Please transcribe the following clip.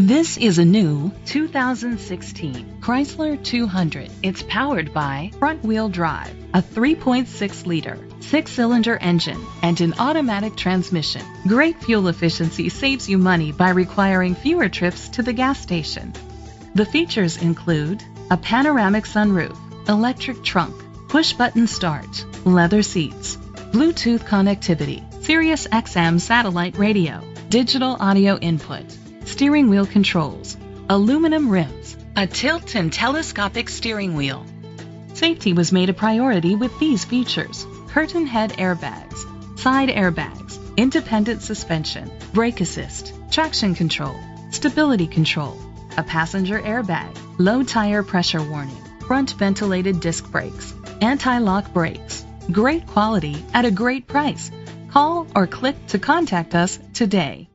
This is a new 2016 Chrysler 200. It's powered by front-wheel drive, a 3.6-liter, 6-cylinder engine, and an automatic transmission. Great fuel efficiency saves you money by requiring fewer trips to the gas station. The features include a panoramic sunroof, electric trunk, push-button start, leather seats, Bluetooth connectivity, Sirius XM satellite radio, digital audio input, steering wheel controls, aluminum rims, a tilt and telescopic steering wheel. Safety was made a priority with these features: curtain head airbags, side airbags, independent suspension, brake assist, traction control, stability control, a passenger airbag, low tire pressure warning, front ventilated disc brakes, anti-lock brakes. Great quality at a great price. Call or click to contact us today.